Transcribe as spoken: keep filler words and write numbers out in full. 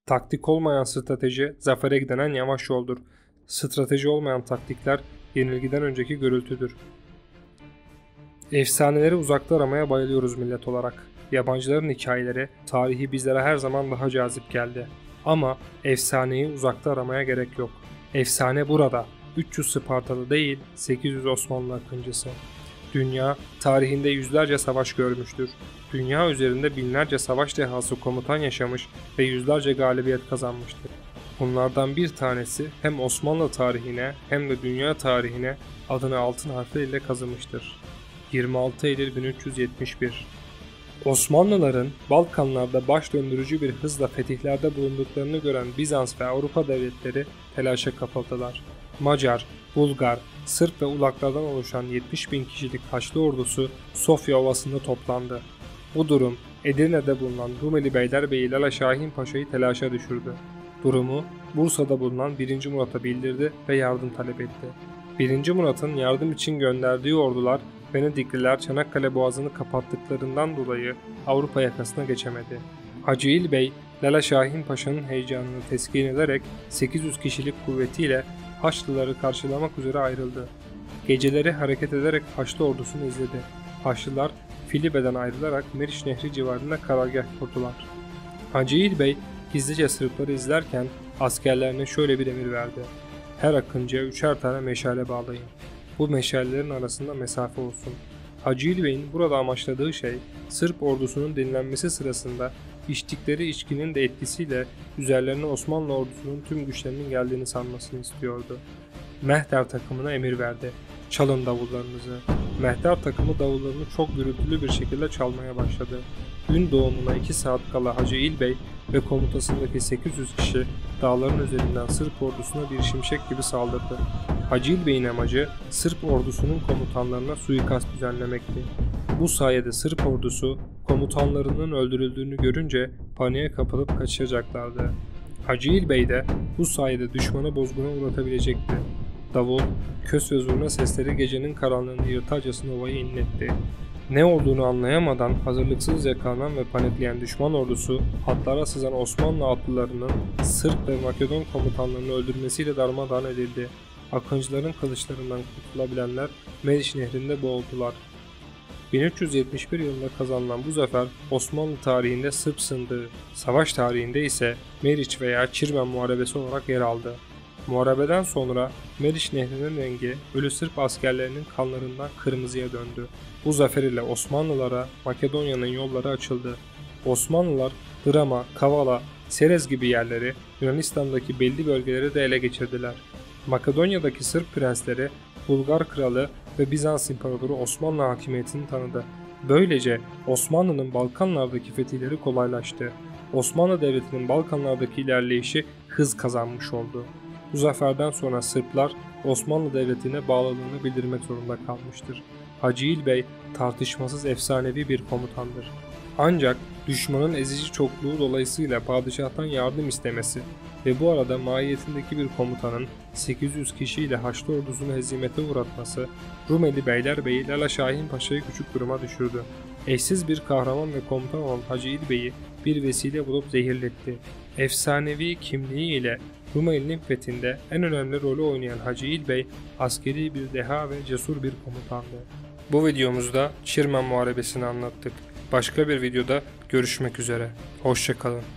Taktik olmayan strateji zafere giden en yavaş yoldur. Strateji olmayan taktikler yenilgiden önceki gürültüdür. Efsaneleri uzakta aramaya bayılıyoruz millet olarak. Yabancıların hikayeleri, tarihi bizlere her zaman daha cazip geldi. Ama efsaneyi uzakta aramaya gerek yok. Efsane burada. üç yüz Spartalı değil, sekiz yüz Osmanlı akıncısı. Dünya tarihinde yüzlerce savaş görmüştür. Dünya üzerinde binlerce savaş dehası komutan yaşamış ve yüzlerce galibiyet kazanmıştır. Bunlardan bir tanesi hem Osmanlı tarihine hem de dünya tarihine adını altın harfleriyle kazımıştır. yirmi altı Eylül bin üç yüz yetmiş bir. Osmanlıların Balkanlarda baş döndürücü bir hızla fetihlerde bulunduklarını gören Bizans ve Avrupa devletleri telaşa kapıldılar. Macar, Bulgar, Sırp ve Ulaklardan oluşan yetmiş bin kişilik Haçlı ordusu Sofya Ovası'nda toplandı. Bu durum Edirne'de bulunan Rumeli Beylerbeyi Lala Şahin Paşa'yı telaşa düşürdü. Durumu Bursa'da bulunan birinci Murat'a bildirdi ve yardım talep etti. birinci Murat'ın yardım için gönderdiği ordular Venedikliler Çanakkale Boğazı'nı kapattıklarından dolayı Avrupa yakasına geçemedi. Hacı İl Bey, Lala Şahin Paşa'nın heyecanını teskin ederek sekiz yüz kişilik kuvvetiyle Haçlıları karşılamak üzere ayrıldı. Geceleri hareket ederek Haçlı ordusunu izledi. Haçlılar Filibe'den ayrılarak Meriç Nehri civarında karargah kurdular. Hacı İl Bey gizlice Sırpları izlerken askerlerine şöyle bir emir verdi. Her akıncıya üçer tane meşale bağlayın. Bu meşalelerin arasında mesafe olsun. Hacı İl Bey'in burada amaçladığı şey Sırp ordusunun dinlenmesi sırasında içtikleri içkinin de etkisiyle üzerlerine Osmanlı ordusunun tüm güçlerinin geldiğini sanmasını istiyordu. Mehter takımına emir verdi. Çalın davullarınızı. Mehter takımı davullarını çok gürültülü bir şekilde çalmaya başladı. Gün doğumuna iki saat kala Hacı İl Bey ve komutasındaki sekiz yüz kişi dağların üzerinden Sırp ordusuna bir şimşek gibi saldırdı. Hacı İl Bey'in amacı Sırp ordusunun komutanlarına suikast düzenlemekti. Bu sayede Sırp ordusu komutanlarının öldürüldüğünü görünce paniğe kapılıp kaçacaklardı. Hacı İl Bey de bu sayede düşmanı bozguna uğratabilecekti. Davul, kös ve zurna sesleri gecenin karanlığını yırtarcasına ovayı inletti. Ne olduğunu anlayamadan hazırlıksız yakalanan ve panikleyen düşman ordusu hatlara sızan Osmanlı atlılarının Sırp ve Makedon komutanlarını öldürmesiyle darmadağın edildi. Akıncıların kılıçlarından kurtulabilenler Meriç Nehri'nde boğuldular. bin üç yüz yetmiş bir yılında kazanılan bu zafer Osmanlı tarihinde Sırp sındığı, savaş tarihinde ise Meriç veya Çirmen Muharebesi olarak yer aldı. Muharebeden sonra Meriç Nehri'nin rengi ölü Sırp askerlerinin kanlarından kırmızıya döndü. Bu zafer ile Osmanlılara Makedonya'nın yolları açıldı. Osmanlılar Drama, Kavala, Serez gibi yerleri, Yunanistan'daki belli bölgeleri de ele geçirdiler. Makedonya'daki Sırp prensleri Bulgar kralı ve Bizans İmparatoru Osmanlı hakimiyetini tanıdı. Böylece Osmanlı'nın Balkanlardaki fetihleri kolaylaştı. Osmanlı Devleti'nin Balkanlardaki ilerleyişi hız kazanmış oldu. Bu zaferden sonra Sırplar Osmanlı Devleti'ne bağlılığını bildirmek zorunda kalmıştır. Hacı İl Bey tartışmasız efsanevi bir komutandır. Ancak düşmanın ezici çokluğu dolayısıyla padişahtan yardım istemesi ve bu arada mahiyetindeki bir komutanın sekiz yüz kişiyle Haçlı ordusunu hezimete uğratması Rumeli Beylerbeyi Lala Şahin Paşa'yı küçük duruma düşürdü. Eşsiz bir kahraman ve komutan olan Hacı İl Bey'i bir vesile bulup zehirletti. Efsanevi kimliği ile Rumeli'nin fethinde en önemli rolü oynayan Hacı İl Bey askeri bir deha ve cesur bir komutandı. Bu videomuzda Çirmen Muharebesi'ni anlattık. Başka bir videoda görüşmek üzere. Hoşça kalın.